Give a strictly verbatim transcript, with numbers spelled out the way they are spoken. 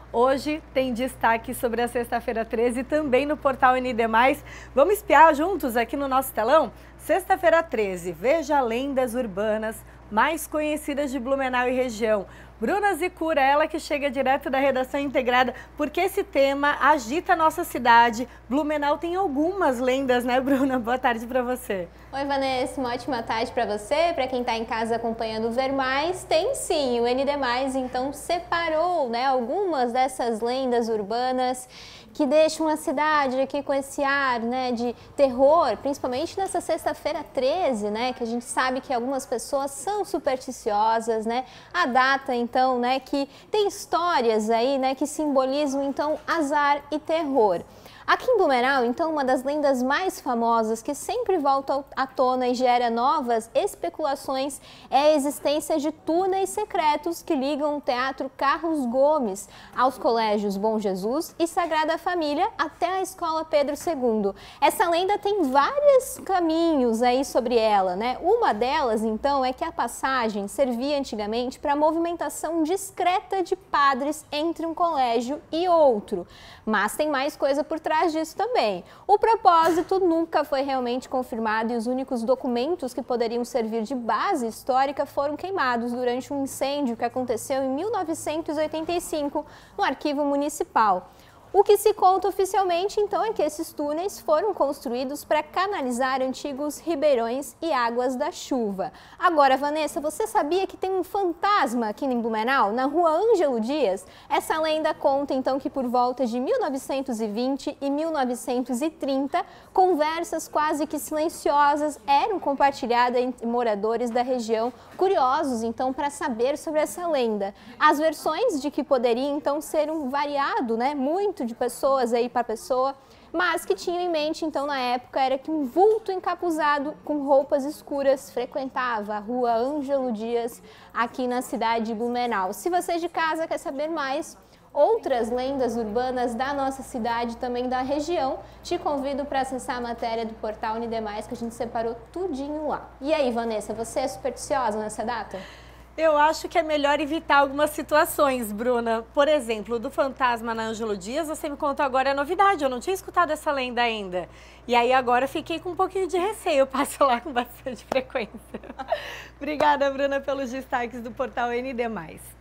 Hoje tem destaque sobre a Sexta-feira treze também no portal N D mais. Vamos espiar juntos aqui no nosso telão? Sexta-feira treze, veja lendas urbanas mais conhecidas de Blumenau e região. Bruna Zicura, ela que chega direto da redação integrada, porque esse tema agita a nossa cidade. Blumenau tem algumas lendas, né, Bruna? Boa tarde para você. Oi, Vanessa, uma ótima tarde para você. Para quem está em casa acompanhando o Ver Mais, tem sim, o N D mais, então separou, né, algumas dessas lendas urbanas que deixam a cidade aqui com esse ar, né, de terror, principalmente nessa sexta-feira treze, né, que a gente sabe que algumas pessoas são supersticiosas, né, a data então, né, que tem histórias aí, né, que simbolizam então azar e terror. Aqui em Blumenau, então, uma das lendas mais famosas que sempre volta à tona e gera novas especulações é a existência de túneis secretos que ligam o Teatro Carlos Gomes aos colégios Bom Jesus e Sagrada Família até a Escola Pedro segundo. Essa lenda tem vários caminhos aí sobre ela, né? Uma delas, então, é que a passagem servia antigamente para a movimentação discreta de padres entre um colégio e outro. Mas tem mais coisa por trás disso também. O propósito nunca foi realmente confirmado e os únicos documentos que poderiam servir de base histórica foram queimados durante um incêndio que aconteceu em mil novecentos e oitenta e cinco no Arquivo Municipal. O que se conta oficialmente, então, é que esses túneis foram construídos para canalizar antigos ribeirões e águas da chuva. Agora, Vanessa, você sabia que tem um fantasma aqui em Blumenau, na rua Ângelo Dias? Essa lenda conta, então, que por volta de mil novecentos e vinte e mil novecentos e trinta, conversas quase que silenciosas eram compartilhadas entre moradores da região, curiosos, então, para saber sobre essa lenda. As versões de que poderia, então, ser um variado, né, muito de pessoas aí para pessoa, mas que tinham em mente então na época era que um vulto encapuzado com roupas escuras frequentava a rua Ângelo Dias aqui na cidade de Blumenau. Se você de casa quer saber mais outras lendas urbanas da nossa cidade, também da região, te convido para acessar a matéria do portal N D mais, que a gente separou tudinho lá. E aí, Vanessa, você é supersticiosa nessa data? Eu acho que é melhor evitar algumas situações, Bruna. Por exemplo, do fantasma na Ângelo Dias, você me contou agora a novidade. Eu não tinha escutado essa lenda ainda. E aí agora fiquei com um pouquinho de receio. Eu passo lá com bastante frequência. Obrigada, Bruna, pelos destaques do portal N D mais.